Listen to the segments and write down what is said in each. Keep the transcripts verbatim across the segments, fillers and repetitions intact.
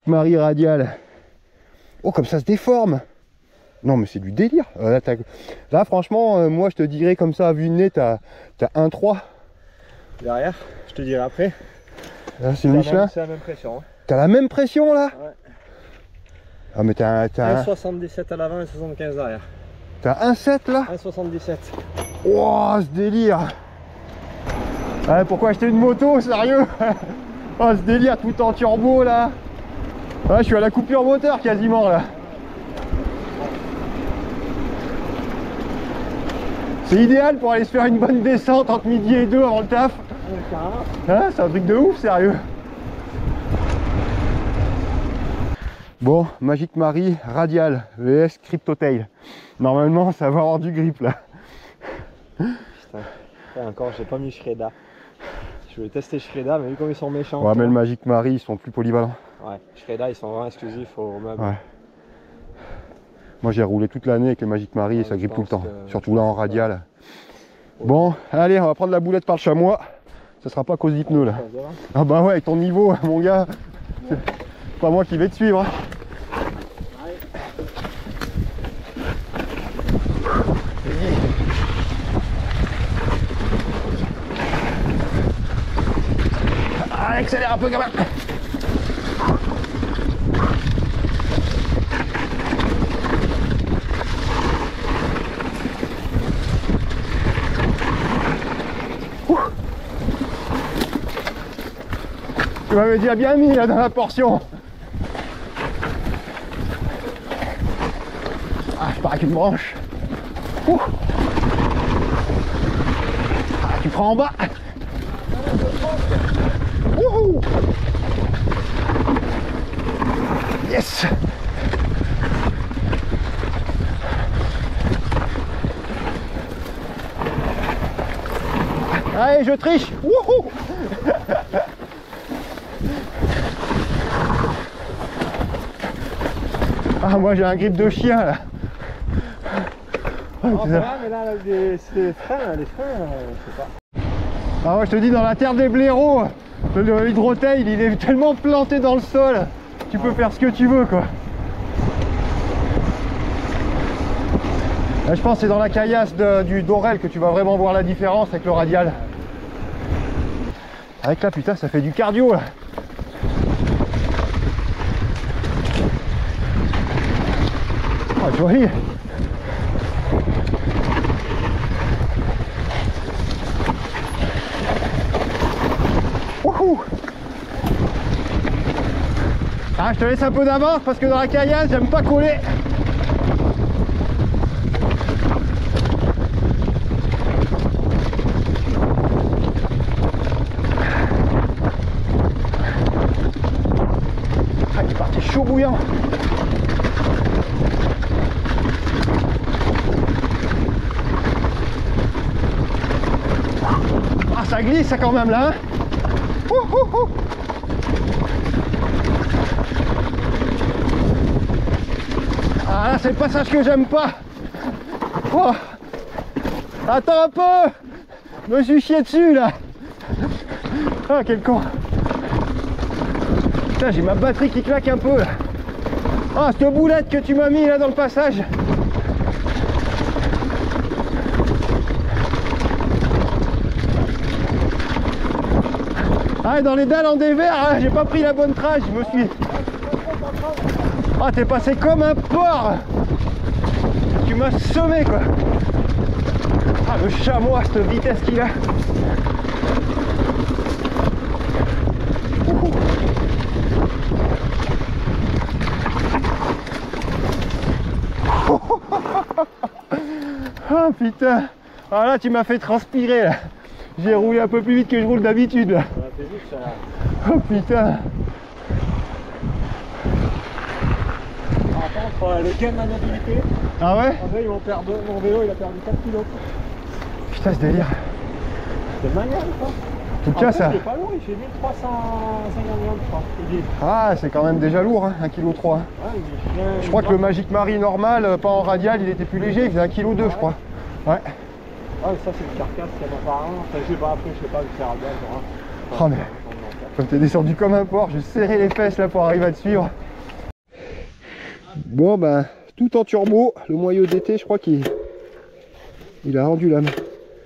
Marie radiale. Oh, comme ça se déforme. Non, mais c'est du délire. Euh, là, là, franchement, euh, moi, je te dirais comme ça, à vue de nez, t'as un trois. Derrière, je te dirai après. C'est le Michelin. C'est la même pression. Hein. T'as la même pression, là? Ouais. Ah, mais t'as un... un virgule soixante-dix-sept à l'avant et soixante-quinze derrière. T'as un virgule sept, là? un virgule soixante-dix-sept. Oh, ce délire. Ah, pourquoi acheter une moto, sérieux? Oh, ce délire tout en turbo, là. Ah, je suis à la coupure moteur, quasiment, là. C'est idéal pour aller se faire une bonne descente entre midi et deux avant le taf. Ah, c'est un truc de ouf, sérieux. Bon, Magic Marie radial V S Cryptotail. Normalement, ça va avoir du grip là. Putain, et encore, j'ai pas mis Shreda. Je vais tester Shreda, mais vu comme ils sont méchants. Ouais, mais le Magic Marie, ils sont plus polyvalents. Ouais, Shreda, ils sont vraiment exclusifs au meuble. Ouais. Moi, j'ai roulé toute l'année avec le Magic Marie, ouais, et ça grippe tout le temps. Que... Surtout là en radial. Ouais. Bon, allez, on va prendre la boulette par le chamois. Ça sera pas à cause d'hypneux là. Ah bah ouais, avec ton niveau, mon gars. C'est pas moi qui vais te suivre. Ah, accélère un peu, gamin. Tu m'avais déjà bien mis là dans la portion. Ah, je pars avec une branche. Ouh. Ah, tu prends en bas. Wouhou. Yes. Allez, je triche. Wouhou. Ah, moi j'ai un grip de chien là. Oh, oh, là, mais là, les, les freins, les freins, euh, je sais pas. Ah ouais, je te dis, dans la terre des blaireaux, le hydrotail, il est tellement planté dans le sol, tu peux faire ce que tu veux, quoi. Là, je pense que c'est dans la caillasse de, du Dorel que tu vas vraiment voir la différence avec le radial. Avec là, putain, ça fait du cardio, là. Oh, joli. Wouhou. Ah, je te laisse un peu d'avance parce que dans la caillasse, j'aime pas coller. Ah, il est parti chaud bouillant. Ah, ça glisse ça quand même là, hein. Ouh, ouh, ouh. Ah là, c'est le passage que j'aime pas. Oh. Attends un peu. Je me suis chié dessus là. Ah, quel con. Putain, j'ai ma batterie qui claque un peu là. Ah, cette boulette que tu m'as mis là dans le passage. Ah, dans les dalles en dévers, hein, j'ai pas pris la bonne trace, je me suis... Ah, t'es passé comme un porc. Tu m'as semé, quoi. Ah, le chamois, cette vitesse qu'il a. Ouhou. Ah, putain. Ah là, tu m'as fait transpirer, là. J'ai roulé un peu plus vite que je roule d'habitude, là. Oh putain. Par contre, le gain de maniabilité. Ah ouais? En fait, ils vont perdre, mon vélo il a perdu quatre kilos. Putain, ce délire. C'est maniable, quoi. En tout cas, ça. Il est pas lourd, il fait mille trois cent cinquante grammes, je crois. Ah, c'est quand même déjà lourd, hein, un virgule trois kilos. Ouais, il est... Je crois que le Magic Marie normal, pas en radial, il était plus léger, il faisait un virgule deux kilos, je crois. Ouais. Ouais, ça c'est une carcasse qu'il y a dans par an. Enfin, je sais pas, après, je sais pas, le faire radial, genre. Oh, mais... Quand t'es descendu comme un porc, je serrais les fesses là pour arriver à te suivre. Bon ben, tout en turbo, le moyeu d'été, je crois qu'il il a rendu l'âme.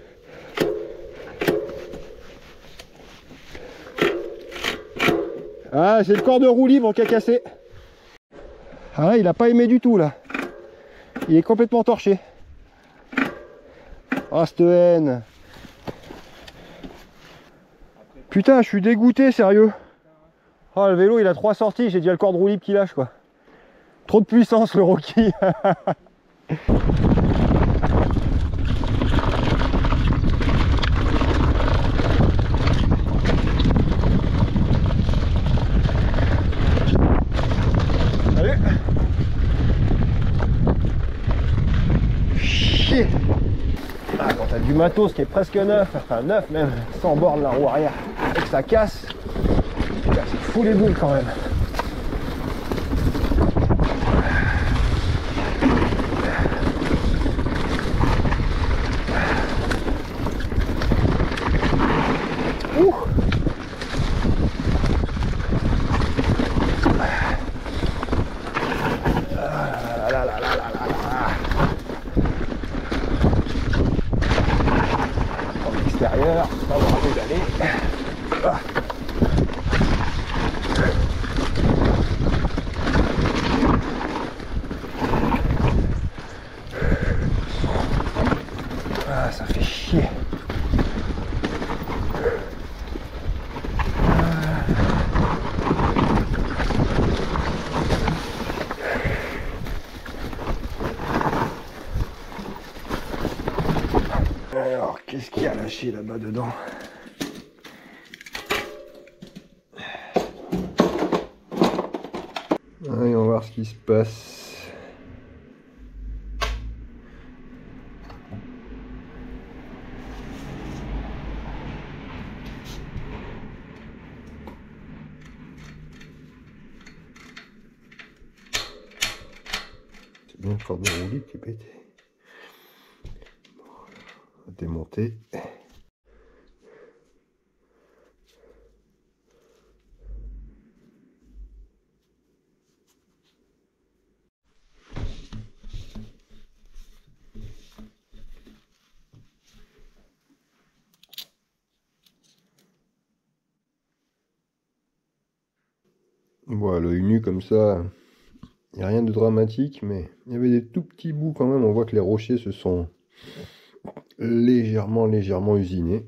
Ah, c'est le corps de roue libre qui a cassé. Ah, il a pas aimé du tout là. Il est complètement torché. Ah, cette haine. Putain, je suis dégoûté, sérieux. Oh, le vélo, il a trois sorties, j'ai déjà le corps de roue libre qui lâche, quoi. Trop de puissance, le Rocky. Salut. Chier. Ah, quand t'as du matos qui est presque neuf, enfin neuf même, sans borne la roue arrière, et que ça casse, ça fout les boules quand même. Ouh. Ah là là là là là là là. En extérieur, on va avoir pédalé. Ah. Ah, ça fait chier. Alors, qu'est-ce qu'il y a lâché là-bas dedans? Allez, on va voir ce qui se passe. C'est bien le corps de roue libre qui est pété. Démonter. Voilà, l'œil nu comme ça, il n'y a rien de dramatique, mais il y avait des tout petits bouts quand même. On voit que les rochers se sont légèrement, légèrement usinés.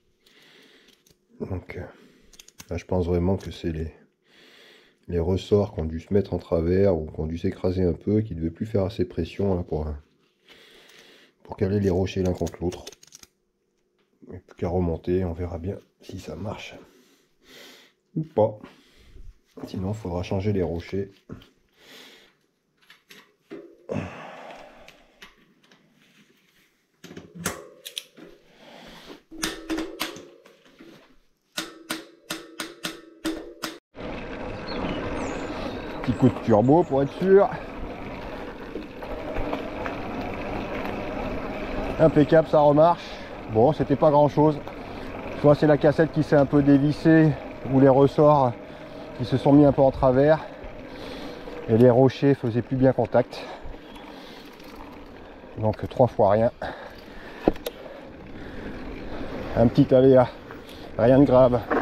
Donc là, je pense vraiment que c'est les, les ressorts qui ont dû se mettre en travers ou qui ont dû s'écraser un peu, qui ne devaient plus faire assez pression là, pour, pour caler les rochers l'un contre l'autre. Il n'y a plus qu'à remonter, on verra bien si ça marche ou pas. Sinon, il faudra changer les rochers. Petit coup de turbo pour être sûr. Impeccable, ça remarche. Bon, c'était pas grand chose. Soit c'est la cassette qui s'est un peu dévissée, ou les ressorts qui se sont mis un peu en travers. Et les rochers faisaient plus bien contact. Donc trois fois rien. Un petit aléa, rien de grave.